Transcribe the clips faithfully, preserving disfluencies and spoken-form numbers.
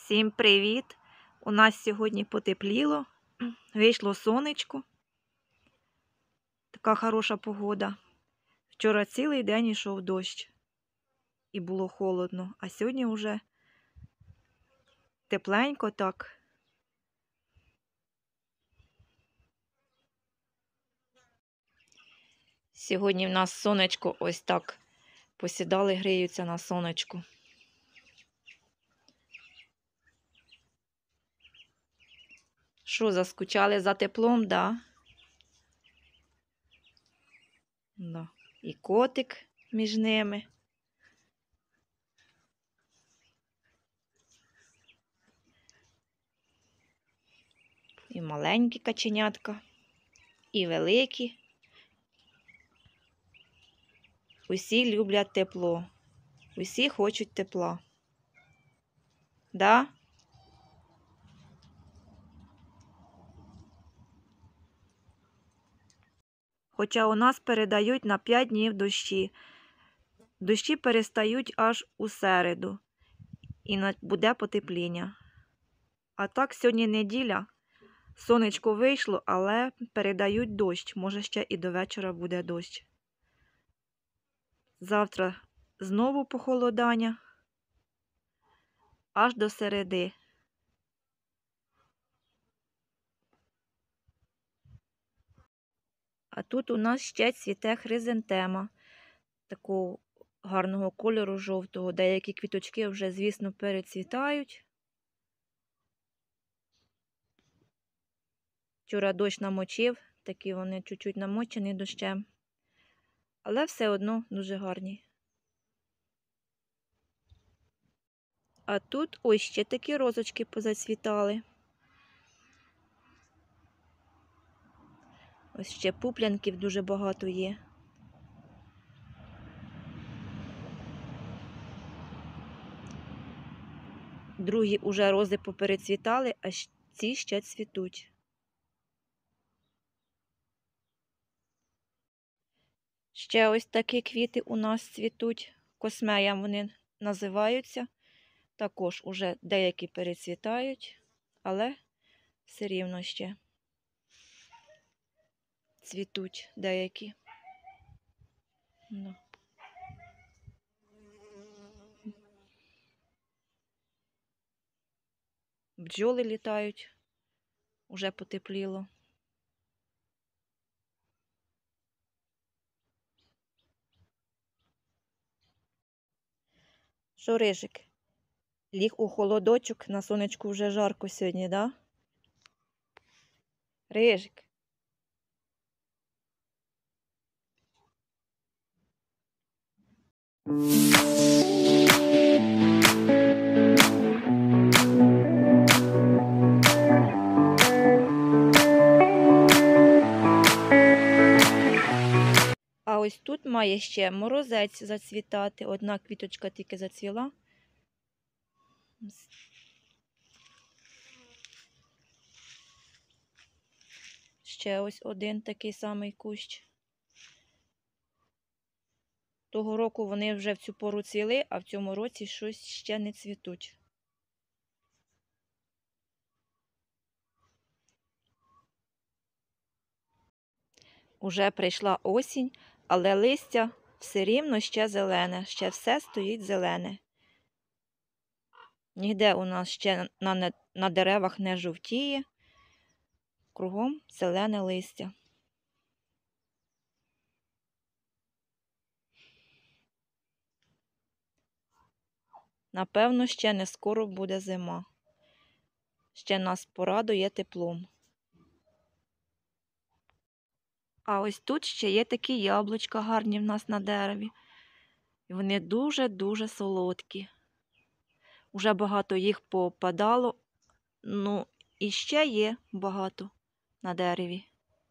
Всім привіт! У нас сьогодні потепліло, вийшло сонечко. Така хороша погода. Вчора цілий день йшов дощ і було холодно, а сьогодні вже тепленько так. Сьогодні в нас сонечко ось так посідали, гріються на сонечку. Що, заскучали за теплом, да? Да. І котик між ними. І маленькі каченятка, і великі. Усі люблять тепло. Усі хочуть тепла. Да? Хоча у нас передають на п'ять днів дощі. Дощі перестають аж у середу. І буде потепління. А так, сьогодні неділя. Сонечко вийшло, але передають дощ. Може, ще і до вечора буде дощ. Завтра знову похолодання. Аж до середи. А тут у нас ще цвіте хризантема. Такого гарного кольору жовтого. Деякі квіточки вже, звісно, перецвітають. Вчора дощ намочив, такі вони чуть-чуть намочені дощем. Але все одно дуже гарні. А тут ось ще такі розочки позацвітали. Ось ще пуплянків дуже багато є. Другі уже рози поперецвітали, а ці ще цвітуть. Ще ось такі квіти у нас цвітуть. Космеям вони називаються. Також уже деякі перецвітають, але все рівно ще цвітуть деякі. Ну. Бджоли літають, уже потепліло. Що, Рижик? Ліг у холодочок, на сонечку вже жарко сьогодні, да? Рижик. А ось тут має ще морозець зацвітати. Одна квіточка тільки зацвіла. Ще ось один такий самий кущ. Того року вони вже в цю пору цвіли, а в цьому році щось ще не цвітуть. Уже прийшла осінь, але листя все рівно ще зелене, ще все стоїть зелене. Ніде у нас ще на, на деревах не жовтіє, кругом зелене листя. Напевно, ще не скоро буде зима. Ще нас порадує теплом. А ось тут ще є такі яблучка гарні в нас на дереві. І вони дуже-дуже солодкі. Уже багато їх попадало, ну і ще є багато на дереві.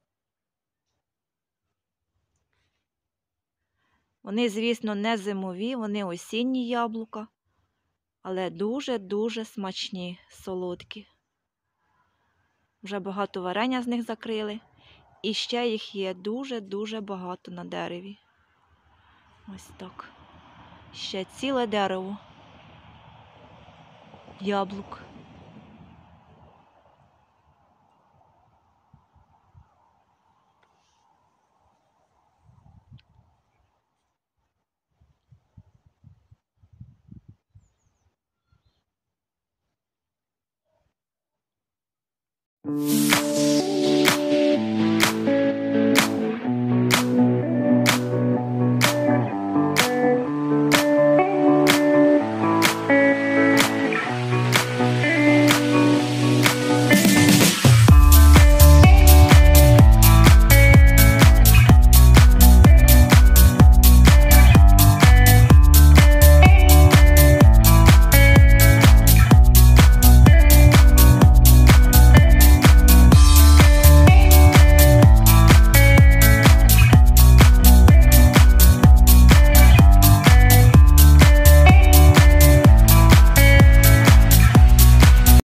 Вони, звісно, не зимові, вони осінні яблука, але дуже-дуже смачні, солодкі. Вже багато варення з них закрили. І ще їх є дуже-дуже багато на дереві. Ось так. Ще ціле дерево. яблук.